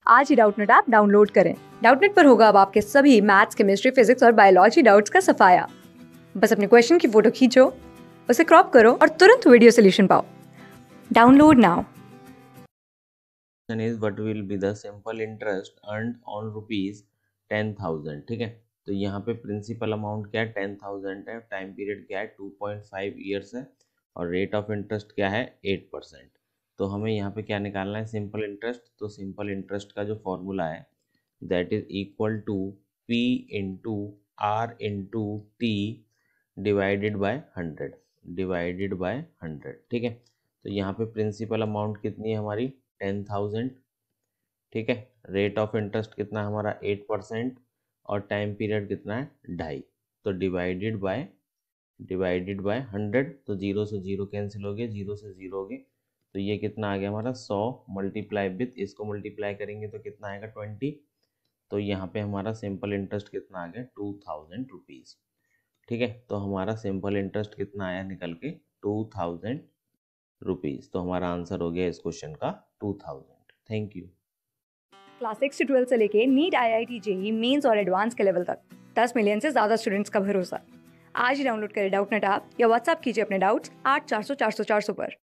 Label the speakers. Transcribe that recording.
Speaker 1: आज ही Doubtnut app download करें। डाउटनेट पर होगा अब आपके सभी मैथ्स, केमिस्ट्री, फिजिक्स और बायोलॉजी डाउट्स का सफाया। बस अपने क्वेश्चन की फोटो खींचो, उसे क्रॉप करो और तुरंत वीडियो सोल्यूशन पाओ। Download now.
Speaker 2: is what will be the simple interest earned on rupees 10,000। ठीक है, तो यहाँ पे प्रिंसिपल अमाउंट क्या है 10,000 है, टाइम पीरियड क्या है 2.5 ईयर्स है और रेट ऑफ इंटरेस्ट क्या है 8%। तो हमें यहाँ पे क्या निकालना है सिंपल इंटरेस्ट। तो सिंपल इंटरेस्ट का जो फॉर्मूला है that is equal to P into R into T divided by 100। ठीक है, तो यहाँ पे प्रिंसिपल अमाउंट कितनी है हमारी 10,000। ठीक है, रेट ऑफ इंटरेस्ट कितना है हमारा 8% और टाइम पीरियड कितना है 2.5। तो डिवाइडेड बाय 100। तो जीरो से जीरो कैंसिल हो गए, जीरो से जीरो हो गए, तो ये कितना आ गया हमारा 100 मल्टीप्लाई विथ इसको मल्टीप्लाई करेंगे तो कितना आएगा 20। तो यहाँ पे हमारा सिंपल इंटरेस्ट कितना आ गया 2,000 रुपीज़। ठीक है, तो हमारा सिंपल इंटरेस्ट कितना आया निकल के 2,000 रुपीज़। तो हमारा आंसर हो गया इस क्वेश्चन का 2,000। Thank you.
Speaker 1: क्लास 6 से 12 से लेके नीट, IIT, JEE मेंस और एडवांस के लेवल तक 10 मिलियन से ज्यादा स्टूडेंट्स का भरोसा। आज ही डाउनलोड करें डाउटनेट ऐप या व्हाट्सएप कीजिए अपने डाउट्स 8400 400 400 पर।